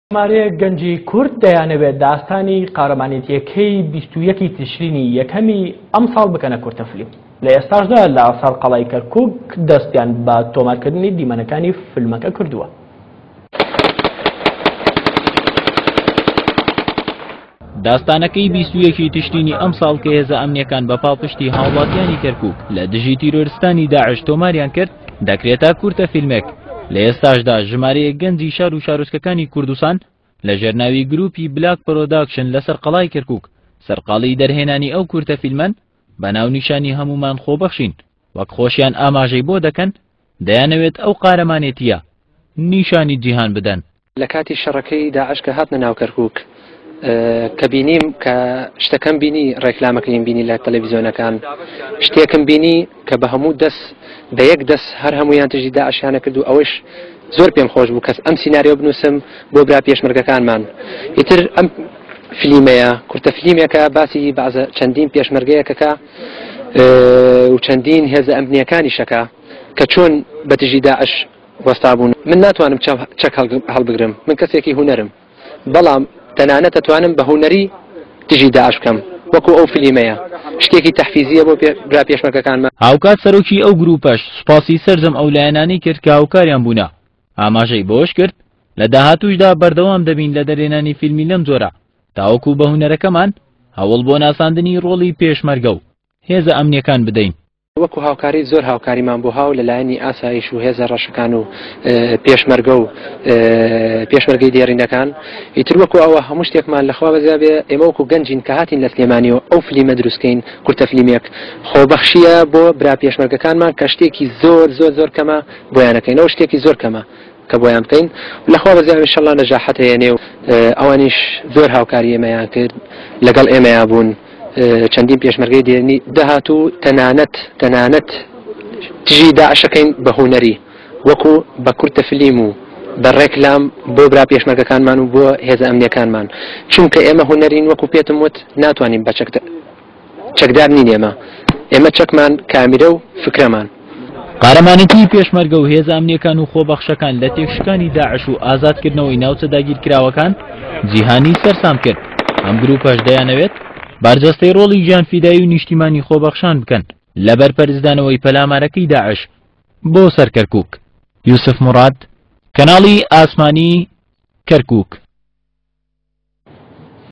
ژمارەیە گەنجی کورد دەیانەوێت داستانی قارەمانێتیەکەی 21 تشرینی یەکەمی ئەم ساڵ بکەنە کورتەفیلم. لە ئێستاشدا لە سەرقەڵای کەرکووک دەستیان بە تۆمارکردنی دیمەنەکانی فیلمەکە کردووە. داستانەکەی 21 تشرینی ئەم ساڵ کە هێزە ئەمنیەکان بە پاڵپشتی هاوڵاتیانی کەرکووک لە دژی تیرۆریستانی داعش تۆماریان کرد دەکرێتە کورتەفیلمێک. لە ئێستاشدا ژمارەیە گەنجی شار و شارۆچکەکانی کوردستان لە ژێرناوی گروپی بلاک پرۆداکشن لە سەرقەڵای کەرکووک سەرقاڵی دەرهێنانی ئەو کورتەفیلمەن بە ناونیشانی هەمومان خۆبەخشین وەک خۆشیان ئاماژەی بۆ دەکەن دەیانەوێت ئەو قارەمانێتیە نیشانی جیهان بدەن. لە کاتی شەڕەکەی داعش کە هاتنە ناو کەرکووک کە بینیم کە شتەکەم بینی ڕێکلامەکەیم بینی لە تەلەڤیزیۆنەکان شتێکم بینی کە بە هەموو دەست بە یەک دەست هەر هەمویان تژی داعشیانە کرد و ئەوەش زۆر پێم خۆش بوو کەس ئەم سیناریۆ بنووسم بۆ برا پێشمەرگەکانمان. ئیتر ئەم فیلمەیە کورتە فیلمێکە باسی بەعزە چەندین پێشمەرگەیەکەکە و چەندین هێزە ئەمنیەکانی شەکە کە چۆن بە تژی داعش وەستا بوون. من ناتوانم چەک هەڵبگرم، من کەسێکی هونەرم، بەڵام تەنانەت دەتوانم بە هونەری تژی داعش بکەم وەکو ئەو فیلمەیە شتێکی تەحفیزیە بۆ برا پێشمەرگەکانمان. هاوکات سەرۆکی ئەو گروپەش سوپاسی سەرجەم ئەو لایەنانەی کرد کە هاوکاریان بوونە ئاماژەی بۆش کرد لە داهاتووشدا بەردەوام دەبین لە دەرێنانی فیلمی لەم جۆرە تاوەکو بە هونەرەکەمان هەوڵ بۆ ناساندنی ڕۆڵی پێشمەرگە و هێزە ئەمنیەکان بدەین. وەکو هاوکاری زۆر هاوکاریمان بۆ هاو لەلایەنی ئاسایش و هێزە ڕەشەکان و پێشمەرگە و پێشمەرگەی دێڕینەکان. ئیتر وەکو ئەوە هەموو شتێکمان لەخوا بەزیابێ ئێمە وەکو گەنجین کە هاتین لە سلێمانیەوە ئەو فیلمە دروستکەین کورتە فیلمێک خۆبەخشیە بۆ برا پێشمەرگەکانمان کە شتێکی زۆر زۆر زۆر کەمە بۆیانەکەین، ئەو شتێکی زۆر کەمە کە بۆیان بکەین لەخوا بەزیابێ ئینشەڵڵا نەجاحەت هەیەنێ و ئەوانیش زۆر هاوکاری ئێمەیان کرد لەگەڵ ئێمەیان بوون. چەندین پێشمەرگەی دێرنی دەهاتوو تەنانەت تژی داعشەکەین بە هونەری وەکو بە کورتە فیلم و بە ڕێکلام بۆ برا پێشمەرگەکانمان و بۆ هێزە ئەمنیەکانمان، چونکە ئێمە هونەرین وەکو پێتم وت ناتوانین بە چەکدار نین. ئێمە چەکمان کامیرە و فکرەمان. قارەمانێتی پێشمەرگە و هێزە ئەمنیەکان و خۆبەخشەکان لە تێکشکانی داعش و ئازادکردنەوەی ناوچە داگیرکراوەکان جیهانی سەرسام کرد. ئەم گروپەش دەیانەوێت بارجەستەی ڕۆڵی گیانفیدایی و نیشتیمانی خۆبەخشان بکەن لە بەرپەرزدانەوەی پەلامارەکەی داعش بۆ سەر کەرکووک. یوسف مراد، کەناڵی ئاسمانی کەرکووک.